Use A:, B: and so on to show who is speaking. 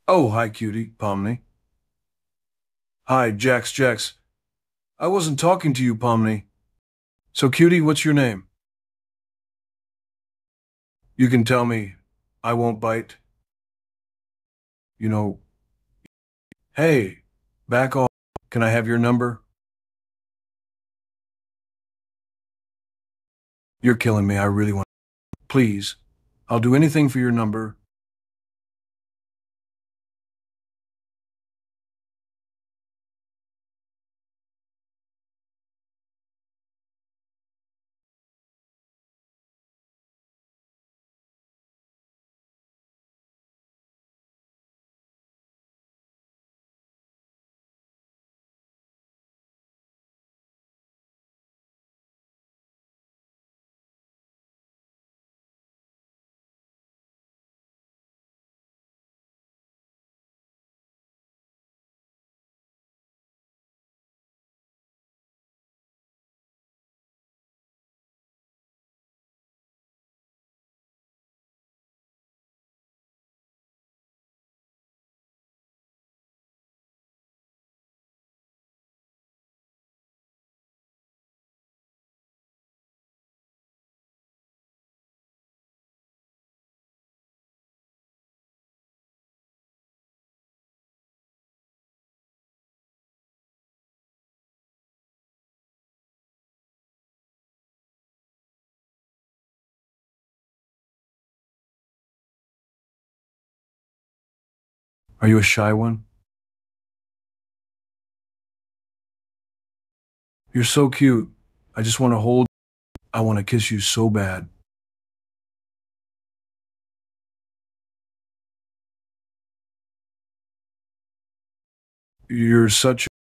A: Oh, hi, cutie, Pomni. Hi, Jax. I wasn't talking to you, Pomni. So, cutie, what's your name? You can tell me. I won't bite. You know, hey, back off. Can I have your number? You're killing me. I really want. Please. I'll do anything for your number. Are you a shy one? You're so cute. I just want to hold. I want to kiss you so bad. You're such